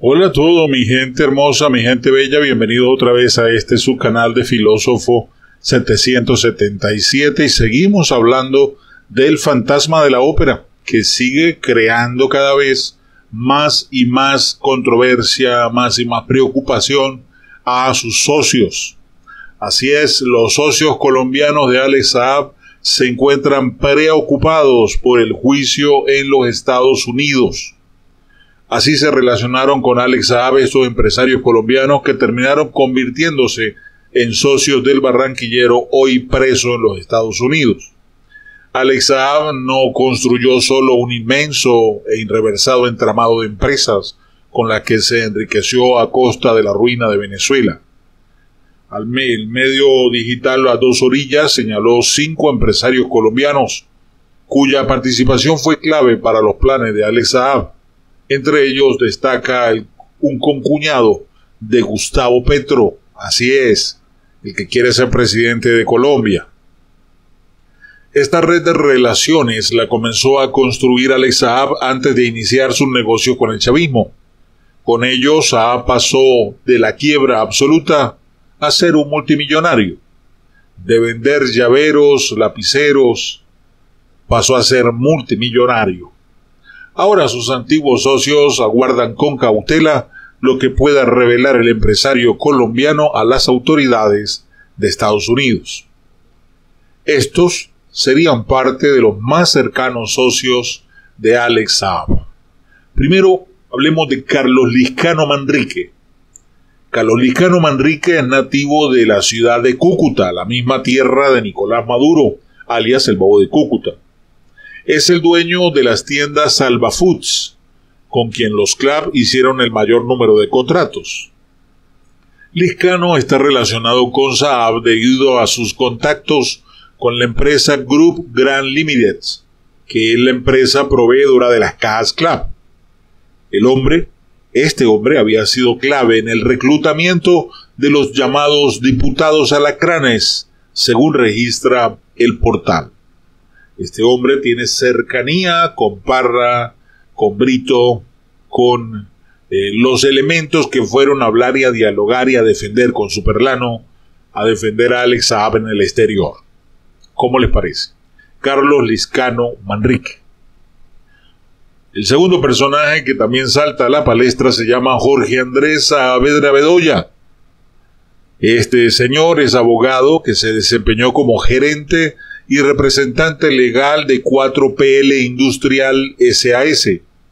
Hola a todos, mi gente hermosa, mi gente bella, bienvenidos otra vez a este su canal de Filósofo 777 y seguimos hablando del fantasma de la ópera que sigue creando cada vez más y más controversia, más y más preocupación a sus socios. Así es, los socios colombianos de Alex Saab se encuentran preocupados por el juicio en los Estados Unidos. Así se relacionaron con Alex Saab estos empresarios colombianos que terminaron convirtiéndose en socios del barranquillero hoy preso en los Estados Unidos. Alex Saab no construyó solo un inmenso e irreversado entramado de empresas con las que se enriqueció a costa de la ruina de Venezuela. El medio digital Las Dos Orillas señaló 5 empresarios colombianos cuya participación fue clave para los planes de Alex Saab. Entre ellos destaca un concuñado de Gustavo Petro, así es, el que quiere ser presidente de Colombia. Esta red de relaciones la comenzó a construir Alex Saab antes de iniciar su negocio con el chavismo. Con ellos Saab pasó de la quiebra absoluta a ser un multimillonario. De vender llaveros, lapiceros, pasó a ser multimillonario. Ahora sus antiguos socios aguardan con cautela lo que pueda revelar el empresario colombiano a las autoridades de Estados Unidos. Estos serían parte de los más cercanos socios de Alex Saab. Primero, hablemos de Carlos Lizcano Manrique. Carlos Lizcano Manrique es nativo de la ciudad de Cúcuta, la misma tierra de Nicolás Maduro, alias el Bobo de Cúcuta. Es el dueño de las tiendas Salva Foods, con quien los Clap hicieron el mayor número de contratos. Lizcano está relacionado con Saab debido a sus contactos con la empresa Group Grand Limited, que es la empresa proveedora de las cajas Clap. Este hombre había sido clave en el reclutamiento de los llamados diputados alacranes, según registra el portal. Este hombre tiene cercanía con Parra, con Brito, con los elementos que fueron a hablar y a dialogar y a defender con Superlano, a defender a Alex Saab en el exterior. ¿Cómo les parece? Carlos Lizcano Manrique. El segundo personaje que también salta a la palestra se llama Jorge Andrés Saavedra Bedoya. Este señor es abogado que se desempeñó como gerente y representante legal de 4PL Industrial SAS.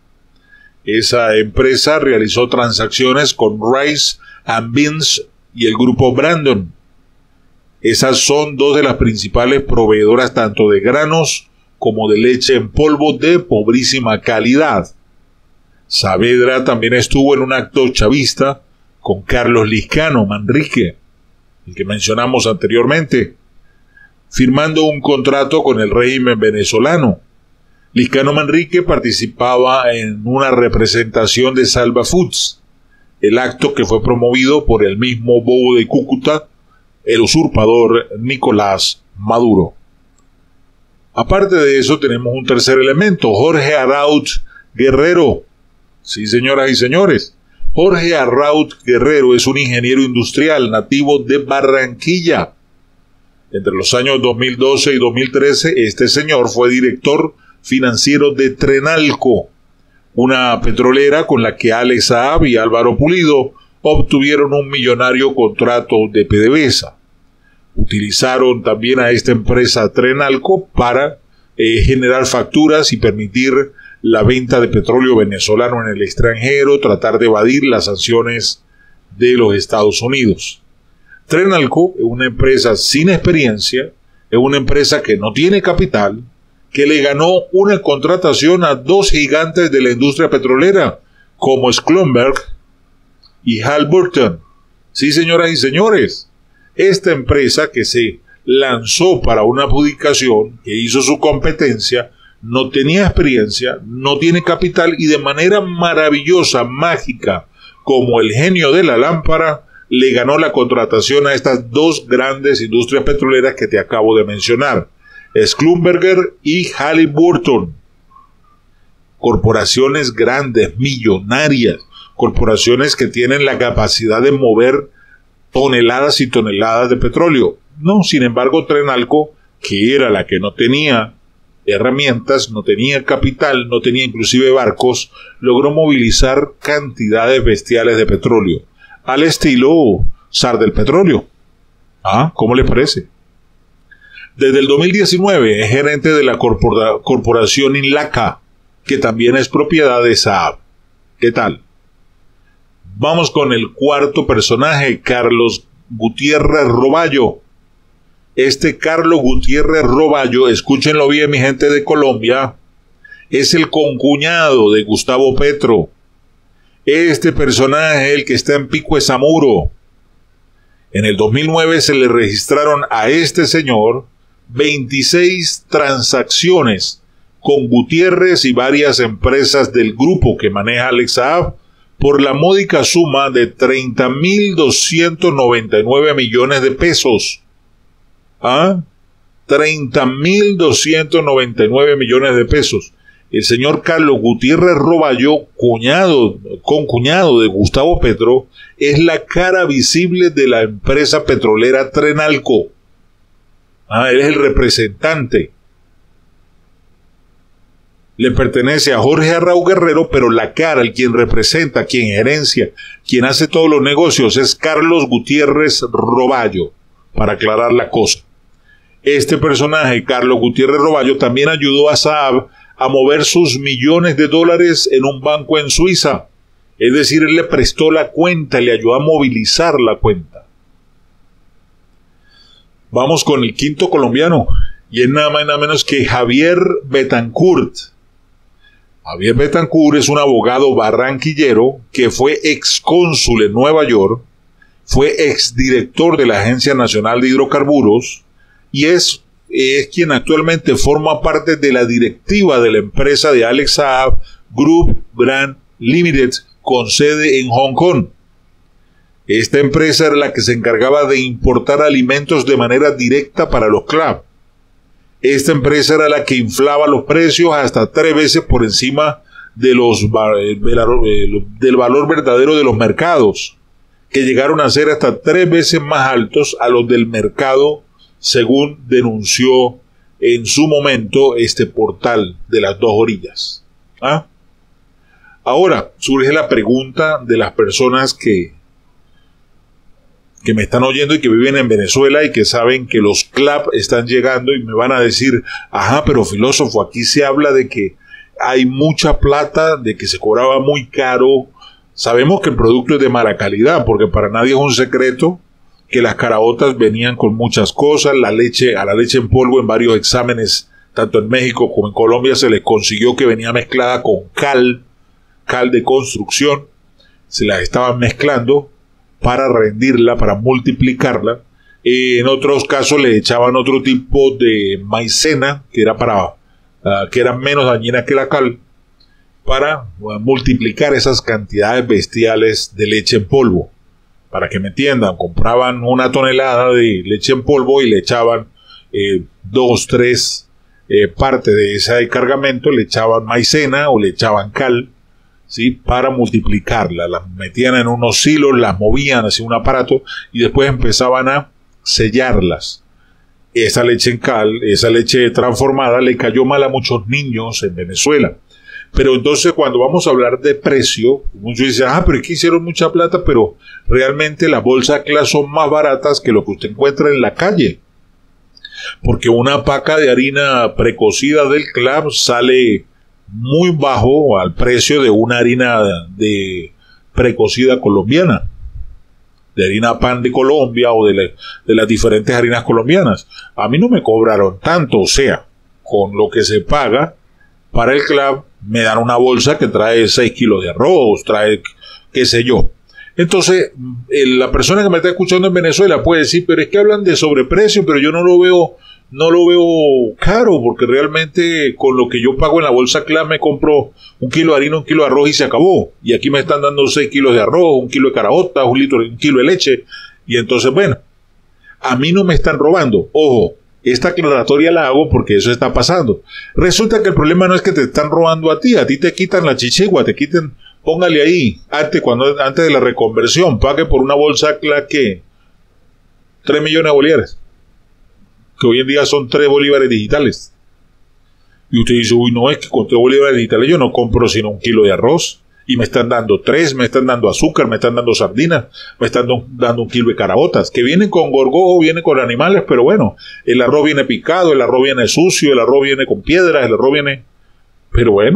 Esa empresa realizó transacciones con Rice and Beans y el grupo Brandon. Esas son dos de las principales proveedoras tanto de granos como de leche en polvo de pobrísima calidad. Saavedra también estuvo en un acto chavista con Carlos Lizcano Manrique, el que mencionamos anteriormente, firmando un contrato con el régimen venezolano. Lizcano Manrique participaba en una representación de Salva Foods, el acto que fue promovido por el mismo Bobo de Cúcuta, el usurpador Nicolás Maduro. Aparte de eso, tenemos un tercer elemento, Jorge Araut Guerrero. Sí, señoras y señores, Jorge Araut Guerrero es un ingeniero industrial nativo de Barranquilla. Entre los años 2012 y 2013, este señor fue director financiero de Trenalco, una petrolera con la que Alex Saab y Álvaro Pulido obtuvieron un millonario contrato de PDVSA. Utilizaron también a esta empresa Trenalco para generar facturas y permitir la venta de petróleo venezolano en el extranjero, tratar de evadir las sanciones de los Estados Unidos. Trenalco es una empresa sin experiencia, es una empresa que no tiene capital, que le ganó una contratación a dos gigantes de la industria petrolera, como Schlumberger y Halliburton. Sí, señoras y señores, esta empresa que se lanzó para una adjudicación, que hizo su competencia, no tenía experiencia, no tiene capital y de manera maravillosa, mágica, como el genio de la lámpara, le ganó la contratación a estas dos grandes industrias petroleras que te acabo de mencionar, Schlumberger y Halliburton. Corporaciones grandes, millonarias, corporaciones que tienen la capacidad de mover toneladas y toneladas de petróleo. No, sin embargo, Trenalco, que era la que no tenía herramientas, no tenía capital, no tenía inclusive barcos, logró movilizar cantidades bestiales de petróleo, al estilo zar del petróleo. ¿Cómo le parece? Desde el 2019 es gerente de la corporación Inlaca, que también es propiedad de Saab. ¿Qué tal? Vamos con el cuarto personaje, Carlos Gutiérrez Roballo. Este Carlos Gutiérrez Roballo, escúchenlo bien mi gente de Colombia, es el concuñado de Gustavo Petro. Este personaje, el que está en Pico de Zamuro. En el 2009 se le registraron a este señor 26 transacciones con Gutiérrez y varias empresas del grupo que maneja Alex Saab por la módica suma de 30.299 millones de pesos. 30.299 millones de pesos. El señor Carlos Gutiérrez Roballo, concuñado de Gustavo Petro, es la cara visible de la empresa petrolera Trenalco. Él es el representante. Le pertenece a Jorge Arrau Guerrero, pero la cara, el quien representa, quien gerencia, quien hace todos los negocios es Carlos Gutiérrez Roballo, para aclarar la cosa. Este personaje, Carlos Gutiérrez Roballo, también ayudó a Saab a mover sus millones de dólares en un banco en Suiza. Es decir, él le prestó la cuenta, le ayudó a movilizar la cuenta. Vamos con el quinto colombiano, y es nada más y nada menos que Javier Betancourt. Javier Betancourt es un abogado barranquillero que fue excónsul en Nueva York, fue exdirector de la Agencia Nacional de Hidrocarburos y es quien actualmente forma parte de la directiva de la empresa de Alex Saab Group Brand Limited con sede en Hong Kong. Esta empresa era la que se encargaba de importar alimentos de manera directa para los clubs. Esta empresa era la que inflaba los precios hasta 3 veces por encima de del valor verdadero de los mercados, que llegaron a ser hasta 3 veces más altos a los del mercado, según denunció en su momento este portal de las 2 orillas. Ahora surge la pregunta de las personas que me están oyendo y que viven en Venezuela y que saben que los CLAP están llegando y me van a decir, pero filósofo, aquí se habla de que hay mucha plata, de que se cobraba muy caro. Sabemos que el producto es de mala calidad, porque para nadie es un secreto que las caraotas venían con muchas cosas, a la leche en polvo en varios exámenes, tanto en México como en Colombia, se les consiguió que venía mezclada con cal de construcción, se la estaban mezclando para rendirla, para multiplicarla. En otros casos le echaban otro tipo de maicena que era que era menos dañina que la cal, para multiplicar esas cantidades bestiales de leche en polvo. Para que me entiendan, compraban 1 tonelada de leche en polvo y le echaban 2, 3 partes de ese cargamento, le echaban maicena o le echaban cal, ¿sí? Para multiplicarla. Las metían en unos hilos, las movían hacia un aparato y después empezaban a sellarlas. Esa leche en cal, esa leche transformada, le cayó mal a muchos niños en Venezuela. Pero entonces cuando vamos a hablar de precio, muchos dicen, pero es que hicieron mucha plata, pero realmente las bolsas CLA son más baratas que lo que usted encuentra en la calle. Porque una paca de harina precocida del CLA sale muy bajo al precio de una harina de precocida colombiana, de harina pan de Colombia o de las diferentes harinas colombianas. A mí no me cobraron tanto, o sea, con lo que se paga para el club me dan una bolsa que trae 6 kilos de arroz, trae qué sé yo. Entonces, la persona que me está escuchando en Venezuela puede decir, pero es que hablan de sobreprecio, pero yo no lo veo caro, porque realmente con lo que yo pago en la bolsa CLA me compro 1 kilo de harina, 1 kilo de arroz y se acabó. Y aquí me están dando 6 kilos de arroz, 1 kilo de caraota, 1 kilo de leche. Y entonces, bueno, a mí no me están robando. Ojo, esta aclaratoria la hago porque eso está pasando. Resulta que el problema no es que te están robando a ti te quitan la chichigua, te quitan póngale ahí, antes de la reconversión, pague por una bolsa que 3 millones de bolívares, que hoy en día son 3 bolívares digitales. Y usted dice, uy, no, es que con 3 bolívares digitales yo no compro sino 1 kilo de arroz. Y me están dando 3, me están dando azúcar, me están dando sardinas, me están dando 1 kilo de caraotas, que vienen con gorgojo, vienen con animales, pero bueno, el arroz viene picado, el arroz viene sucio, el arroz viene con piedras, el arroz viene... Pero bueno,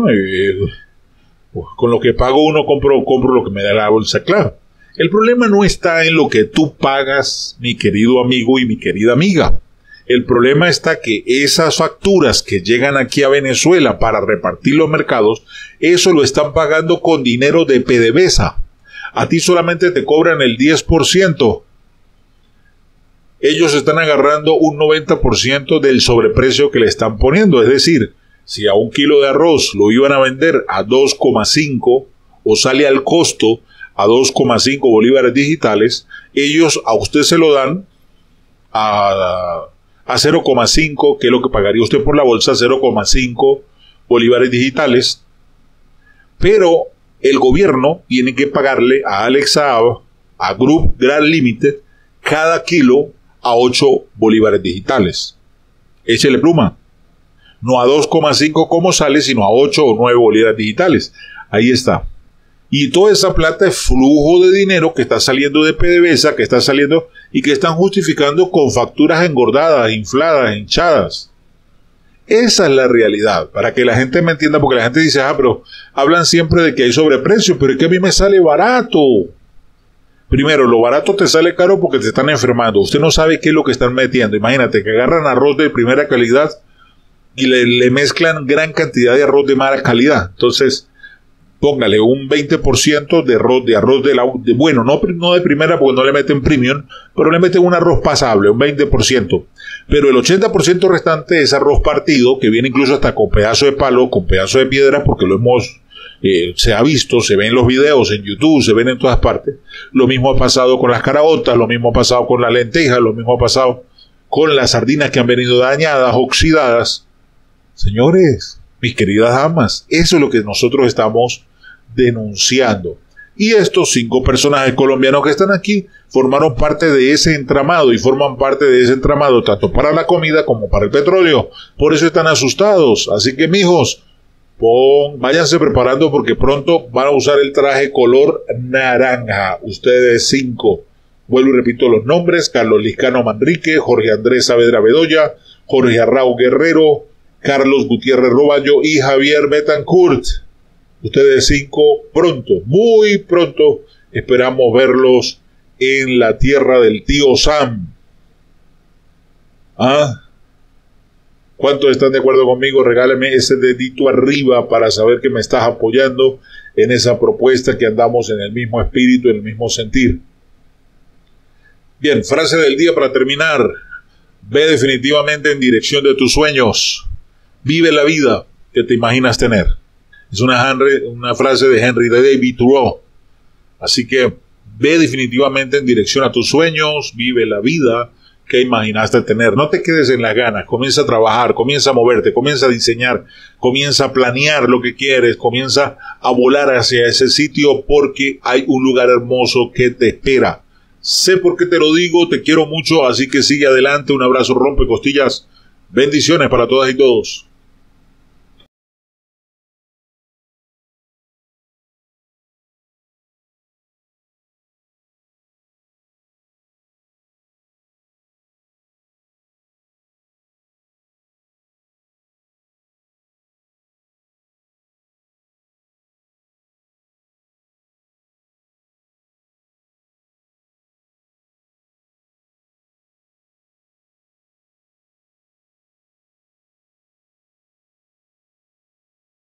con lo que pago uno compro lo que me da la bolsa, claro. El problema no está en lo que tú pagas, mi querido amigo y mi querida amiga. El problema está que esas facturas que llegan aquí a Venezuela para repartir los mercados, eso lo están pagando con dinero de PDVSA. A ti solamente te cobran el 10%. Ellos están agarrando un 90% del sobreprecio que le están poniendo. Es decir, si a 1 kilo de arroz lo iban a vender a 2,5 o sale al costo a 2,5 bolívares digitales, ellos a usted se lo dan a 0,5, que es lo que pagaría usted por la bolsa, 0,5 bolívares digitales, pero el gobierno tiene que pagarle a Alex Saab, a Group Gran Limited, cada kilo a 8 bolívares digitales. Échele pluma. No a 2,5 como sale, sino a 8 o 9 bolívares digitales. Ahí está. Y toda esa plata es flujo de dinero que está saliendo de PDVSA, que está saliendo y que están justificando con facturas engordadas, infladas, hinchadas. Esa es la realidad, para que la gente me entienda, porque la gente dice, pero hablan siempre de que hay sobreprecio, pero es que a mí me sale barato. Primero, lo barato te sale caro porque te están enfermando. Usted no sabe qué es lo que están metiendo. Imagínate que agarran arroz de primera calidad y le mezclan gran cantidad de arroz de mala calidad. Entonces, póngale un 20% de arroz bueno, no de primera porque no le meten premium, pero le meten un arroz pasable, un 20%. Pero el 80% restante es arroz partido, que viene incluso hasta con pedazo de palo, con pedazo de piedra, porque lo hemos, se ha visto, se ve en los videos, en YouTube, se ven en todas partes. Lo mismo ha pasado con las caraotas, lo mismo ha pasado con las lentejas, lo mismo ha pasado con las sardinas que han venido dañadas, oxidadas. Señores, mis queridas damas, eso es lo que nosotros estamos denunciando. Y estos 5 personajes colombianos que están aquí formaron parte de ese entramado y forman parte de ese entramado tanto para la comida como para el petróleo. Por eso están asustados. Así que, mijos, váyanse preparando porque pronto van a usar el traje color naranja. Ustedes 5. Vuelvo y repito los nombres: Carlos Liscano Manrique, Jorge Andrés Saavedra Bedoya, Jorge Arrau Guerrero, Carlos Gutiérrez Roballo y Javier Betancourt. Ustedes 5 pronto, muy pronto, esperamos verlos en la tierra del tío Sam. ¿Cuántos están de acuerdo conmigo? Regáleme ese dedito arriba para saber que me estás apoyando en esa propuesta, que andamos en el mismo espíritu, en el mismo sentir. Bien, frase del día para terminar. Ve definitivamente en dirección de tus sueños. Vive la vida que te imaginas tener. Es una frase de Henry David Thoreau. Así que ve definitivamente en dirección a tus sueños, vive la vida que imaginaste tener. No te quedes en las ganas, comienza a trabajar, comienza a moverte, comienza a diseñar, comienza a planear lo que quieres, comienza a volar hacia ese sitio porque hay un lugar hermoso que te espera. Sé por qué te lo digo, te quiero mucho, así que sigue adelante. Un abrazo rompecostillas, bendiciones para todas y todos.